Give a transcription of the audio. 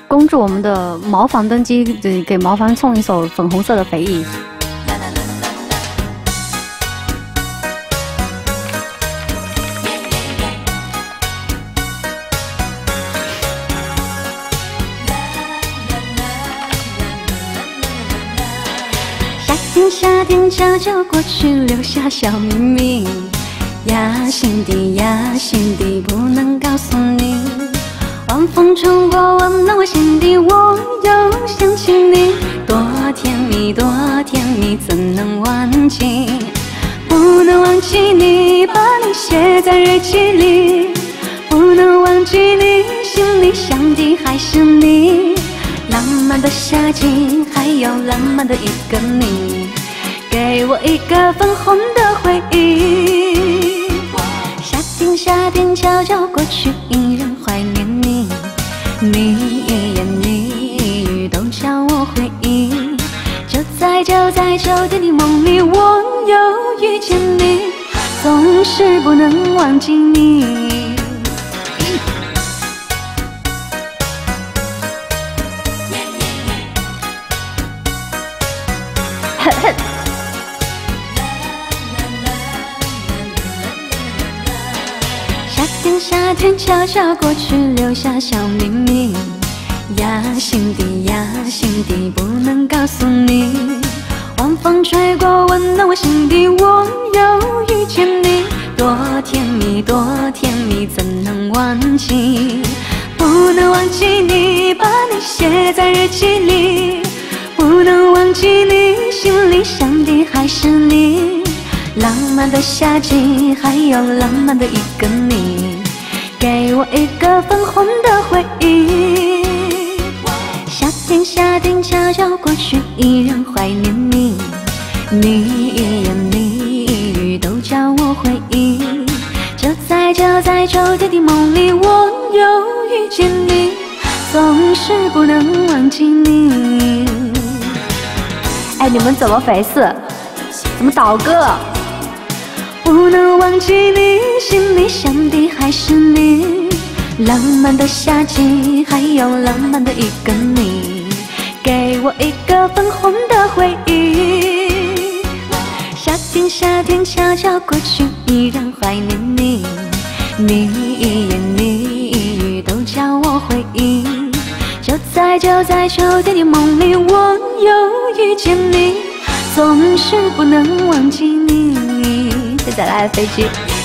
恭祝我们的茅房登基，给茅房送一首粉红色的回忆。夏天悄悄过去，留下小秘密。呀，心底不能告诉你。晚风吹过，温暖我心底，我又想起你。多甜蜜，多甜蜜，怎能忘记？不能忘记你，把你写在日记里。不能忘记你，心里想的还是你。浪漫的夏季，还有浪漫的一个你。给我一个粉红的回忆。夏天悄悄过去，依然怀念你。你一言一语都叫我回忆。就在秋天的梦里，我又遇见你，总是不能忘记你。夏天悄悄过去，留下小秘密。呀，心底不能告诉你。晚风吹过，温暖我心底，我又遇见你。多甜蜜，多甜蜜，怎能忘记？不能忘记你，把你写在日记里。不能忘记你，心里想的还是你。浪漫的夏季，还有浪漫的一个你。给我一个粉红的回忆。夏天悄悄过去，依然怀念你。你一言一语都叫我回忆。就在秋天的梦里，我又遇见你，总是不能忘记你。哎，你们怎么回事？怎么倒戈？不能忘记你，心里想的还是你。浪漫的夏季，还有浪漫的一个你。给我一个粉红的回忆。夏天悄悄过去，依然怀念你。你一言一语都叫我回忆。就在秋天的梦里，我又遇见你，总是不能忘记你。现在来飞机。